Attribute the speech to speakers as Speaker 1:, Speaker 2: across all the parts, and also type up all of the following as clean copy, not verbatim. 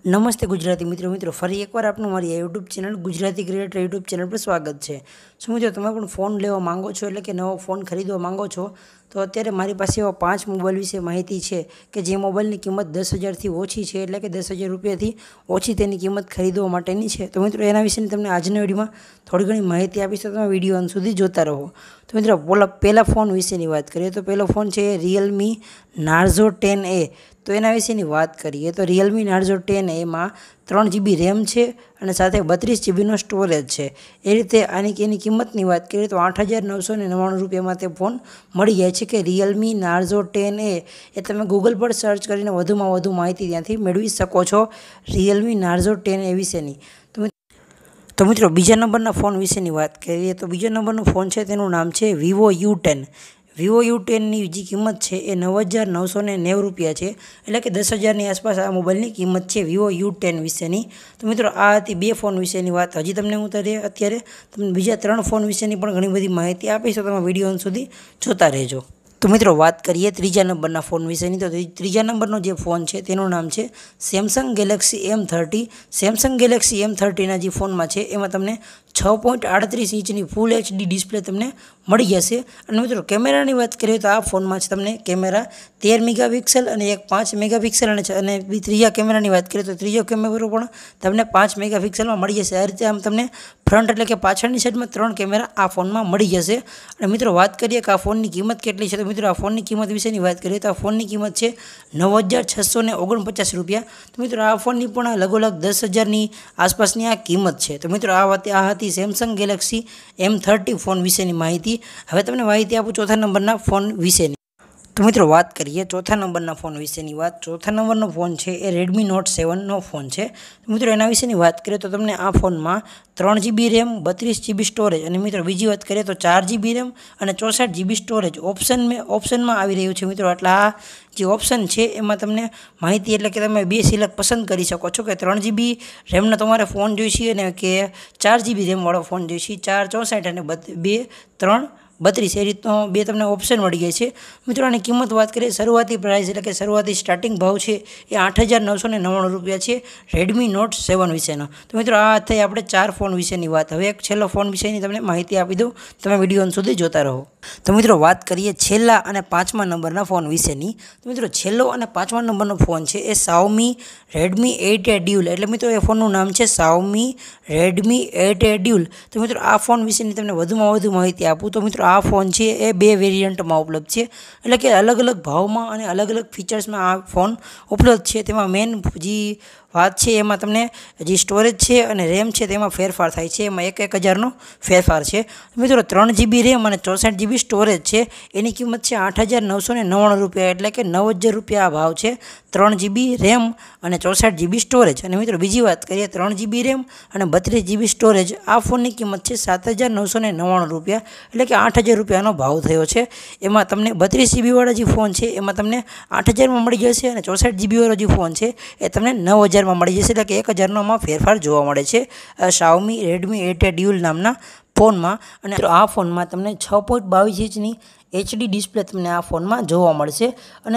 Speaker 1: નમસ્તે ગુજરાતી મિત્રો ફરી એકવાર આપનું મારી YouTube channel Gujarati creator YouTube channel પર સ્વાગત છે। શું મિત્રો તમે પણ ફોન લેવા માંગો છો એટલે કે નવો ફોન ખરીદવા માંગો છો તો અત્યારે મારી પાસે એવા 5 મોબાઈલ વિશે માહિતી છે કે જે મોબાઈલની કિંમત 10,000થી ઓછી છે એટલે કે 10,000 રૂપિયાથી ઓછી તેની કિંમત ખરીદવા માટેની છે। તો મિત્રો એના વિશેની તમને આજના વિડીયોમાં થોડી ઘણી માહિતી આપીશ, તો તમે વિડીયો અંત સુધી જોતા રહો। તો મિત્રો પહેલા ફોન વિશેની વાત કરીએ તો પહેલો ફોન છે Realme Narzo 10A। તો એના વિશેની વાત કરીએ તો Realme Narzo 10A માં 3GB રેમ છે અને સાથે 32GBનો સ્ટોરેજ છે। એ રીતે એની કિંમતની વાત કરીએ તો 8,999 રૂપિયામાં તે ફોન મળી જાય છે કે Realme Narzo 10A। એ તમે ગૂગલ પર સર્ચ કરીને વધુમાં વધુ માહિતી ત્યાંથી મેળવી શકો છો Realme Narzo 10A વિશેની। તો મિત્રો બીજા નંબરના ફોન વિશેની વાત કરીએ તો બીજા નંબરનો ફોન છે તેનું નામ છે Vivo U10। Vivo U10ની જે કિંમત છે એ 9,990 રૂપિયા છે એટલે કે 10,000ની આસપાસ આ મોબાઈલની કિંમત છે Vivo U10 વિશેની। તો મિત્રો આ હતી 2 ફોન વિશેની વાત। હજી તમને હું અત્યારે તમને બીજા 3 ફોન વિશેની પણ ઘણી બધી માહિતી આપીશ, તો તમે વિડીયો અંત સુધી જોતા રહેજો। તો મિત્રો વાત કરીએ ત્રીજા નંબરના ફોન વિશેની। તો ત્રીજા નંબરનો જે ફોન છે તેનું નામ છે Samsung Galaxy M30। Samsung Galaxy M30ના જે ફોનમાં છે એમાં તમને 6.38 ઇંચની ફૂલ HD ડિસ્પ્લે તમને મળી જશે। અને મિત્રો કેમેરાની વાત કરીએ તો આ ફોનમાં જ તમને કેમેરા 13 મેગાપિક્સલ અને એક 5 મેગાપિક્સલ અને ત્રીજા કેમેરાની વાત કરીએ તો ત્રીજો કેમેરો પણ તમને 5 મેગાપિક્સલમાં મળી જશે। આ રીતે આમ તમને ફ્રન્ટ એટલે કે પાછળની સાઈડમાં 3 કેમેરા આ ફોનમાં મળી જશે। અને મિત્રો વાત કરીએ કે આ ફોનની કિંમત કેટલી છે, તો મિત્રો આ ફોનની કિંમત વિશેની વાત કરીએ તો આ ફોનની કિંમત છે 9,649 રૂપિયા। તો મિત્રો આ ફોનની પણ લગોલગ 10,000ની આસપાસની આ કિંમત છે। તો મિત્રો આ હતી સેમસંગ ગેલેક્સી M30 ફોન વિશેની માહિતી। હવે તમને માહિતી આપું ચોથા નંબરના ફોન વિશેની। તો મિત્રો વાત કરીએ ચોથા નંબરના ફોન વિશેની વાત। ચોથા નંબરનો ફોન છે એ Redmi Note 7નો ફોન છે। મિત્રો એના વિશેની વાત કરીએ તો તમને આ ફોનમાં 3GB રેમ 32GB સ્ટોરેજ અને મિત્રો બીજી વાત કરીએ તો 4GB રેમ અને 64GB સ્ટોરેજ ઓપ્શનમાં આવી રહ્યું છે। મિત્રો એટલે આ જે ઓપ્શન છે એમાં તમને માહિતી એટલે કે તમે 2 સિલેક્ટ પસંદ કરી શકો છો કે 3GB રેમનો તમારે ફોન જોઈશે અને કે 4GB રેમવાળો ફોન જોઈશે, 464 અને 332 એ રીતનો 2 તમને ઓપ્શન મળી જાય છે। મિત્રો આની કિંમત વાત કરીએ શરૂઆતી પ્રાઇસ એટલે કે શરૂઆતી સ્ટાર્ટિંગ ભાવ છે એ 8,999 રૂપિયા છે Redmi Note 7 વિશેનો। તો મિત્રો આ થઈ આપણે 4 ફોન વિશેની વાત। હવે એક છેલ્લો ફોન વિશેની તમને માહિતી આપી દઉં, તમે વિડીયો અંત સુધી જોતા રહો। તો મિત્રો વાત કરીએ છેલ્લા અને 5મા નંબરના ફોન વિશેની। તો મિત્રો છેલ્લો અને 5મા નંબરનો ફોન છે એ Xiaomi Redmi 8A Dual। એટલે મિત્રો એ ફોનનું નામ છે Xiaomi Redmi 8A Dual। તો મિત્રો આ ફોન વિશેની તમને વધુમાં વધુ માહિતી આપું તો મિત્રો આ ફોન છે એ 2 વેરિયન્ટમાં ઉપલબ્ધ છે, એટલે કે અલગ અલગ ભાવમાં અને અલગ અલગ ફીચર્સમાં આ ફોન ઉપલબ્ધ છે। તેમાં મેઇન જે વાત છે એમાં તમને જે સ્ટોરેજ છે અને રેમ છે તેમાં ફેરફાર થાય છે, એમાં 1,000નો ફેરફાર છે। મિત્રો 3GB રેમ અને 64GB સ્ટોરેજ છે એની કિંમત છે 8,999 રૂપિયા એટલે કે 9,000 રૂપિયા આ ભાવ છે 3GB રેમ અને 64GB સ્ટોરેજ। અને મિત્રો બીજી વાત કરીએ 3GB રેમ અને 32GB સ્ટોરેજ આ ફોનની કિંમત છે 7,999 રૂપિયા એટલે કે 8,000 રૂપિયાનો ભાવ થયો છે। એમાં તમને 32GB વાળો જે ફોન છે એમાં તમને 8,000માં મળી જશે અને 64GB વાળો જે ફોન છે એ તમને 9,000માં મળી જશે, એટલે કે 1,000નો આમાં ફેરફાર જોવા મળે છે Xiaomi Redmi 8A Dual નામના ફોનમાં। અને આ ફોનમાં તમને 6.22 ઇંચની HD ડિસ્પ્લે તમને આ ફોનમાં જોવા મળશે અને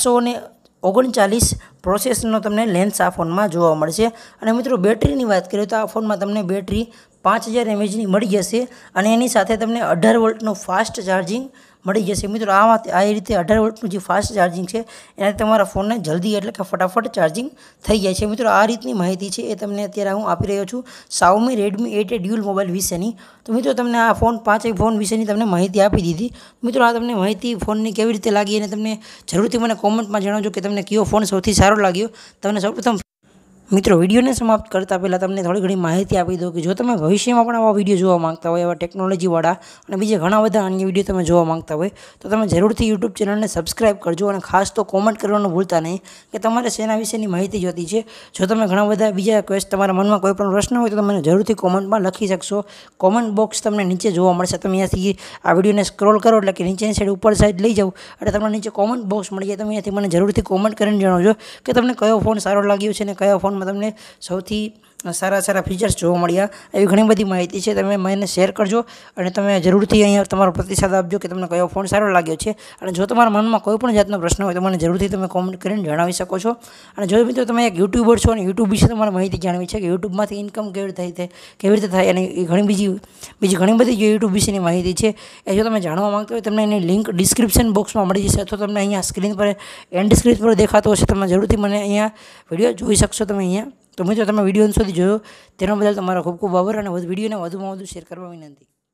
Speaker 1: 439 પ્રોસેસરનો તમને લેન્સ આ ફોનમાં જોવા મળશે। અને મિત્રો બેટરીની વાત કરીએ તો આ ફોનમાં તમને બેટરી 5,000 mAhની મળી જશે અને એની સાથે તમને 18 વોલ્ટનું ફાસ્ટ ચાર્જિંગ મળી જશે। મિત્રો આ રીતે 18 વોલ્ટનું જે ફાસ્ટ ચાર્જિંગ છે એનાથી તમારા ફોનને જલ્દી એટલે કે ફટાફટ ચાર્જિંગ થઈ જાય છે। મિત્રો આ રીતની માહિતી છે એ તમને અત્યારે હું આપી રહ્યો છું Xiaomi Redmi 8A Dual mobile વિશેની। તો મિત્રો તમને આ 5 ફોન વિશેની તમને માહિતી આપી દીધી। મિત્રો આ તમને માહિતી ફોનની કેવી રીતે લાગી અને તમને જરૂરથી મને કોમેન્ટમાં જણાવજો કે તમને કયો ફોન સૌથી સારો લાગ્યો। તમને સૌપ્રથમ મિત્રો વિડીયોને સમાપ્ત કરતાં પહેલાં તમને થોડી ઘણી માહિતી આપી દઉં કે જો તમે ભવિષ્યમાં પણ આવા વિડીયો જોવા માંગતા હોય, એવા ટેકનોલોજીવાળા અને બીજા ઘણા બધા અન્ય વિડીયો તમે જોવા માંગતા હોય તો તમે જરૂરથી યુટ્યુબ ચેનલને સબસ્ક્રાઈબ કરજો અને ખાસ તો કોમેન્ટ કરવાનું ભૂલતા નહીં કે તમારે શેના વિશેની માહિતી જોતી છે। જો તમે ઘણા બધા બીજા તમારા મનમાં કોઈ પણ પ્રશ્ન હોય તો તમે જરૂરથી કોમેન્ટમાં લખી શકશો। કોમેન્ટ બોક્સ તમને નીચે જોવા મળશે, તમે અહીંયાથી આ વિડીયોને સ્ક્રોલ કરો એટલે કે નીચેની સાઈડ ઉપર સાઈડ લઈ જાઓ એટલે તમને નીચે કોમેન્ટ બોક્સ મળી જાય। તમે અહીંયાથી મને જરૂરથી કોમેન્ટ કરીને જણાવજો કે તમને કયો ફોન સારો લાગ્યો છે અને કયો ફોનમાં તમને સૌથી સારા સારા ફીચર્સ જોવા મળ્યા. એવી ઘણી બધી માહિતી છે. તમે મને શેર કરજો અને તમે જરૂરથી અહીંયા તમારો પ્રતિસાદ આપજો કે તમને કયો ફોન સારો લાગ્યો છે. અને જો તમારા મનમાં કોઈ પણ જાતનો પ્રશ્ન હોય તો મને જરૂરથી તમે કોમેન્ટ કરીને જણાવી શકો છો. અને જો મિત્રો તમે એક યુટ્યુબર છો અને યુટ્યુબ વિશે તમારે માહિતી જાણવી છે કે યુટ્યુબમાંથી ઇન્કમ કેવી રીતે થાય અને એ બીજી ઘણી બધી જે યુટ્યુબ વિશેની માહિતી છે એ જો તમે જાણવા માંગતા હોય તમને એની લિંક ડિસ્ક્રિપ્શન બોક્સમાં મળી જશે અથવા તમને અહીંયા સ્ક્રીન પર એન્ડ સ્ક્રીન પર દેખાતો હશે. તમે જરૂરથી મને અહીંયા વિડીયો જોઈ શકશો તમે અહીંયા. તો મિત્રો તમે વિડીયો સુધી જોયો તેના બદલ તમારો ખૂબ ખૂબ આભાર અને વિડીયોને વધુમાં વધુ શેર કરવા વિનંતી.